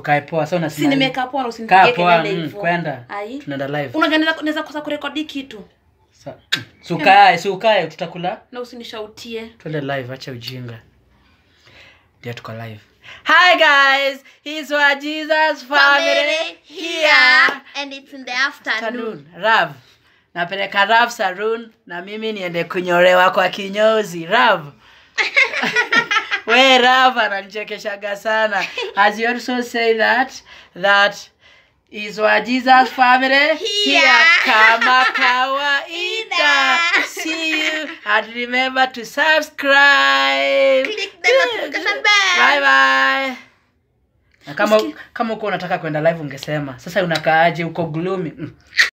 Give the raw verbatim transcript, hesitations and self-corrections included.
ukae poa. Sasa unasema si nimekaa poa na usinipigie kelele hivyo. Kwenda. Tunaenda live. Unajua naweza kosa kurekodi kitu. Sasa si ukae, si ukae tutakula. Na usinishautie. Twende live, acha ujinga. Ndio tuko live. Hi guys, it's Wajesus Family here and it's in the afternoon. Rav. Napeleka Rav Sarun na mimi niende kunyolewa kwa kinyozi. Rav. We Rav ananichekeshaga sana. As you also say that that is Wajesus Family here kama kawaida. See you and remember to subscribe. Click the notification bell. Bye bye. Na kama kama uko unataka kwenda live ungesema. Sasa unakaaje uko gloomy? Mm.